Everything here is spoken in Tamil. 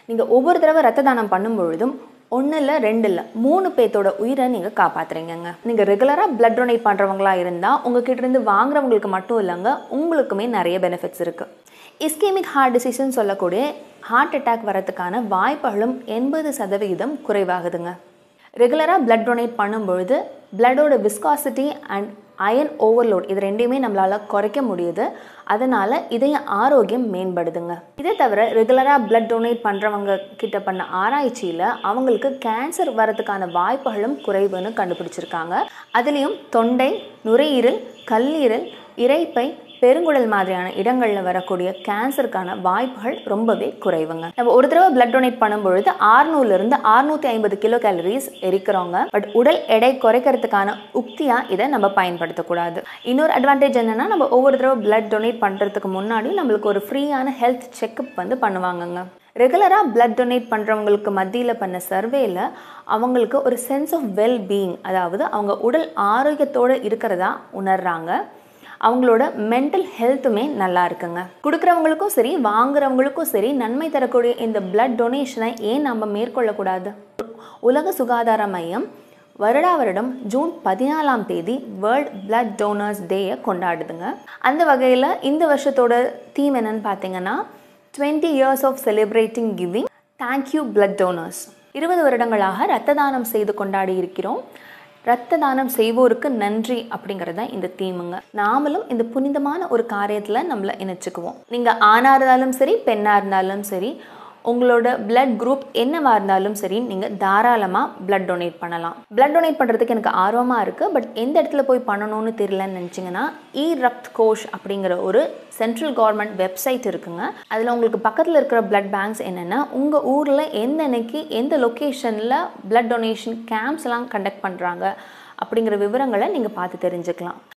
நீங்கள் ஒவ்வொரு தடவை ரத்த தானம் பண்ணும்பொழுதும் 1 இல்லை 2 இல்லை 3 பேர்த்தோட உயிரை நீங்கள் காப்பாற்றுறீங்க. நீங்கள் ரெகுலராக பிளட் டொனேட் பண்ணுறவங்களா இருந்தால் உங்ககிட்ட இருந்து வாங்குறவங்களுக்கு மட்டும் இல்லைங்க, உங்களுக்குமே நிறைய பெனிஃபிட்ஸ் இருக்குது. இஸ்கேமிக் ஹார்ட் டிசீஸ்ன்னு சொல்லக்கூடிய ஹார்ட் அட்டாக் வரதுக்கான வாய்ப்புகளும் 80% குறைவாகுதுங்க. ரெகுலராக பிளட் டொனேட் பண்ணும்பொழுது பிளட்டோட விஸ்காசிட்டி அண்ட் அயன் ஓவர்லோட் இது ரெண்டையுமே நம்மளால் குறைக்க முடியுது. அதனால் இதய ஆரோக்கியம் மேம்படுதுங்க. இதே தவிர ரெகுலராக பிளட் டொனேட் பண்ணுறவங்க கிட்ட பண்ண ஆராய்ச்சியில் அவங்களுக்கு கேன்சர் வரதுக்கான வாய்ப்புகளும் குறைவுன்னு கண்டுபிடிச்சிருக்காங்க. அதுலேயும் தொண்டை, நுரையீரல், கல்லீரல், இரைப்பை, பெருங்குடல் மாதிரியான இடங்களில் வரக்கூடிய கேன்சருக்கான வாய்ப்புகள் ரொம்பவே குறைவுங்க. நம்ம ஒரு தடவை பிளட் டொனேட் பண்ணும்பொழுது 600 650 கிலோ கேலரிஸ் எரிக்கிறோங்க. பட் உடல் எடை குறைக்கிறதுக்கான உக்தியாக இதை நம்ம பயன்படுத்தக்கூடாது. இன்னொரு அட்வான்டேஜ் என்னென்னா, நம்ம ஒவ்வொரு தடவை பிளட் டொனேட் பண்ணுறதுக்கு முன்னாடி நம்மளுக்கு ஒரு ஃப்ரீயான ஹெல்த் செக்அப் பண்ணுவாங்கங்க. ரெகுலராக பிளட் டொனேட் பண்ணுறவங்களுக்கு மத்தியில் பண்ண சர்வேயில் அவங்களுக்கு ஒரு சென்ஸ் ஆஃப் வெல் பீயிங், அதாவது அவங்க உடல் ஆரோக்கியத்தோடு இருக்கிறதா உணர்றாங்க. அவங்களோட மென்டல் ஹெல்த்துமே நல்லா இருக்குங்க. கொடுக்குறவங்களுக்கும் சரி வாங்குறவங்களுக்கும் சரி நன்மை தரக்கூடிய இந்த பிளட் டொனேஷனை ஏன் நம்ம மேற்கொள்ளக்கூடாது? உலக சுகாதார மையம் வருடம் ஜூன் 14 வேர்ல்ட் பிளட் டோனர்ஸ் டேயை கொண்டாடுதுங்க. அந்த வகையில் இந்த வருஷத்தோட தீம் என்னன்னு பார்த்தீங்கன்னா 20 years of celebrating giving, thank you blood donors. 20 வருடங்களாக இரத்த தானம் செய்து கொண்டாடி இருக்கிறோம். இரத்த தானம் செய்வோருக்கு நன்றி அப்படிங்கிறது தான் இந்த தீமுங்க. நாமளும் இந்த புனிதமான ஒரு காரியத்தில் நம்மளை இணைச்சிக்குவோம். நீங்கள் ஆணாக இருந்தாலும் சரி பெண்ணாக இருந்தாலும் சரி, உங்களோட பிளட் குரூப் என்னவாக இருந்தாலும் சரி, நீங்கள் தாராளமாக பிளட் டொனேட் பண்ணலாம். பிளட் டொனேட் பண்ணுறதுக்கு எனக்கு ஆர்வமாக இருக்குது, பட் எந்த இடத்துல போய் பண்ணணும்னு தெரியலன்னு நினச்சிங்கன்னா ரக்த் கோஷ் அப்படிங்கிற ஒரு சென்ட்ரல் கவர்மெண்ட் வெப்சைட் இருக்குங்க. அதில் உங்களுக்கு பக்கத்தில் இருக்கிற பிளட் பேங்க்ஸ் என்னென்னா உங்கள் ஊரில் எந்த அன்னைக்கு எந்த லொக்கேஷனில் பிளட் டொனேஷன் கேம்ப்ஸ்லாம் கண்டக்ட் பண்ணுறாங்க அப்படிங்கிற விவரங்களை நீங்கள் பார்த்து தெரிஞ்சுக்கலாம்.